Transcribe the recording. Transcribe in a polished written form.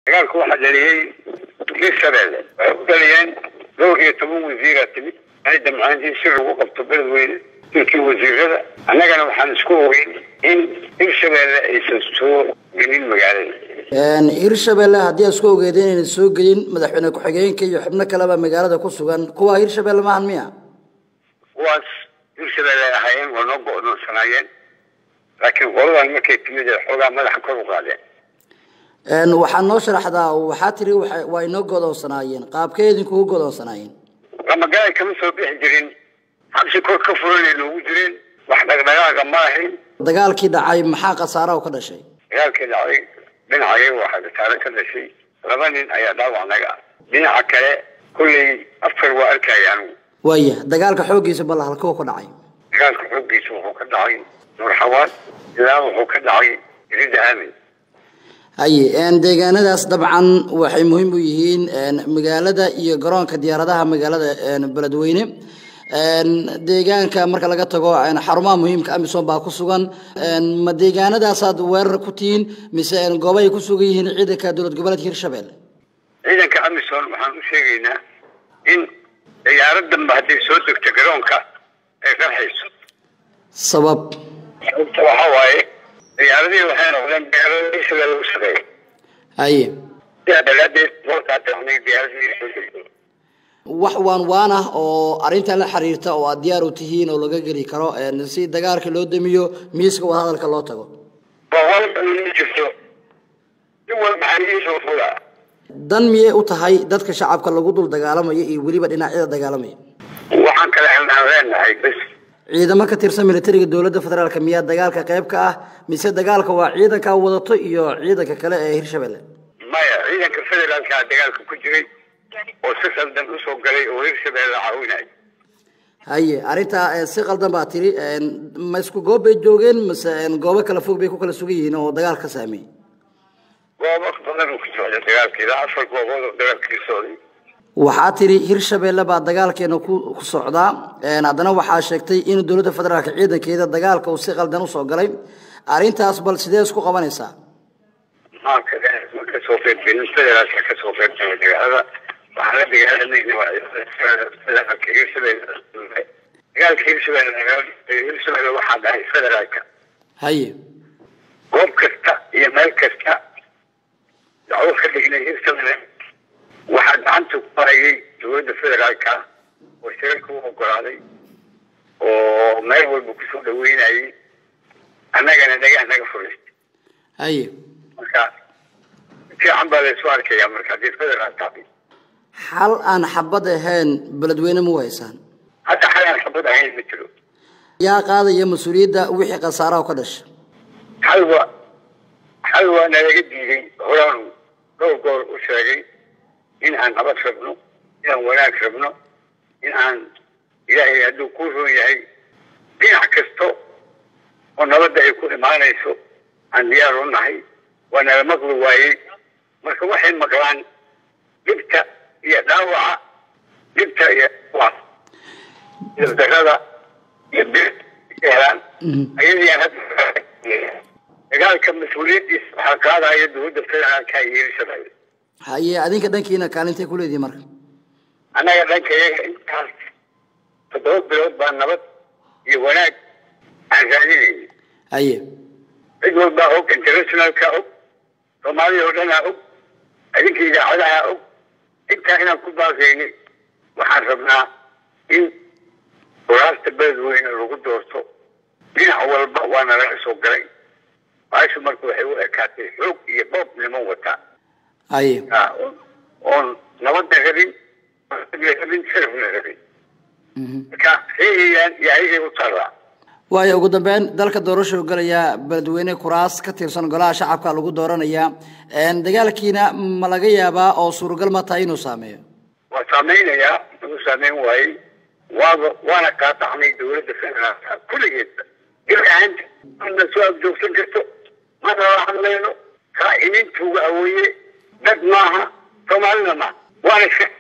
dagaalku waxa dhaliyay Hirshabelle waxay dhaliyeen dhowr iyo toban wasiir timid ay damcaan si ugu qabto beledweyne intii wasiirada annagana waxaan isku ogeyn in Hirshabelle ay soo gelin magaalada Hirshabelle haddii isku ogeedeen inay soo gelin madaxweyne ku-xigeenka iyo xubno kaleba magaalada ku sugan kuwa Hirshabelle ma miya kuwaas Hirshabelle ahayeen oo noo go'doonsanayeen laakiin qoladan markay timid xoogaa madaxa kor u qaadeen waxaan noo sharaxdaa waxaa tiri waa inoo go'doonsanaayeen qaabkeedin kugu go'doonsanaayeen lama gaari kama soo bixi jirin xabsi kor ka furanay loogu jireen wax dhaqdhaqaaqa ma ahayn dagaalkii dhacay maxaa khasaaro ka dhashay dagaalkii dhacay dhinacayga waxaa khasaaro ka dhashay laba nin ayaa dhaawac naga dhinaca kale kulley afar waa arkayaan waya dagaalka xoogiisa bal halkoo ku dhacay dagaalka xoogiisa wuxuu ka dhacay Nur Xawaad ilaa wuxuu ka dhacay Ridda Aamin deegaanadaas dabcan waxay muhiim u yihiin magaalada iyo garoonka diyaaradaha magaalada beledweyne deegaanka marka laga tago xarumaha muhiimka Amisom baa ku sugan ma deegaanadaas aad weerar ku tiin mise goobay ku sugan yihiin ciidanka dowlad goboleedka Hirshabelle ciidanka Amisom waxaan u sheegaynaa in diyaaradan hadii soo degto garoonka ay qarxayso sabab waxa waaye diyaaradii waxay noqdeen diyaarado Hirshabelle u shaqeeya diyaaradii warka taqnii diyaaradii wax waan oo arinta la xiriirta oo aad diyaar u tihiin oo laga gali karo si dagaalka loo damiyo miiska wada hadalka loo tago dan miyay u tahay dadka shacabka lagu dul dagaalamaya iyo waliba dhinacyada dagaalamaya waxaan kala leenahay bas ciidamo ka tirsan militariga dawladda federaalka miyaa dagaalka qayb ka ah mise dagaalka waa ciidanka wadato iyo ciidanka kale ee Hirshabelle maya ciidanka federaalka dagaalka ku jiray oo si qaldan u soo galay oo Hirshabelle caawinay arinta si qaldan baa tiri ma isku goob bay joogeen mise goobo kala fog bay ku kala sugan yihiin oo dagaalka saameeyay goobo badan oo ku socda dagaalkii afar goobood oo dagaalkii socday waxaa tiri Hirshabelle baa dagaalkeena ku socdaa haddana waxaa sheegtay in dawladda federaalka ciidankeeda dagaalka uu si qaldan u soo galay arintaas bal sidee isku qabanaysaa marka soo feedbin federaalka ka soo feedbin dagaalada waxaa la dagaalamay dagaalka Hirshabelle waxaa dhahay federaalka goob kasta iyo meel kasta dacwo ka dhignay Hirshabelle waxaa gacanta ku hayay dowladda federaalka oo shirarka u ogolaaday oo meel walba ku soo dhaweynayay annagana dhagax naga furistay marka fiican baa la soo arkaya marka hadii federaalka hal aan xabad ahayn beledweyne ma waysaan hadda hal aan xabad ahayn ma jiro yaa qaadaya mas'uuliyadda wixii khasaaraha ka dhashay halwa nalaga diiday horaan dhowr goor u sheegay in aan nabad rabno in aan wanaag rabno in aan ilaahay hadduu ku roon yahay dhinac kasto oo nabadda ay ku imaanayso aan diyaar u nahay waa nala maqli waayey marka waxay maqlaan dhibta iyo dhaawaca dhibta iyo darada iyo helaan ayadii aan hadda dagaalka mas-uuliyaddiisa waxaa qaadaya dowladda federaalka iyo Hirshabelle adinka dhankiina kaalintay ku leedihiin marka annaga dhankayaga intaas 7 bilood baa nabad iyo wanaag aan raadinayay cid walba og internationalka og Soomaaliya oo dhan og adinka idaacadaha og intaa inaan ku baaqaynay waxaan rabnaa in waraarta beledweyne lagu doorto dhinac walba waana laga soo galay baashu marka waxay u ekaatay xoog iyo boob niman wata on nabadda rabin sharafna rabin marka xeeyaan yahay u taala waayo ugu dambeyn dalka doorasho galaya beledweyne kuraas ka tirsan golaha shacabka lagu dooranaya dagaalkiina ma laga yaabaa oo suuragal ma tahay inuu saameeyo waa saameynaya inuu saameyn waayey waana qaatacnay dowladda federaalka kulligeedba ilaaanta ana soo agjoogsan karto mana la hadlayno kaa inintuuga awooye dad maaha Soomaalina ma waana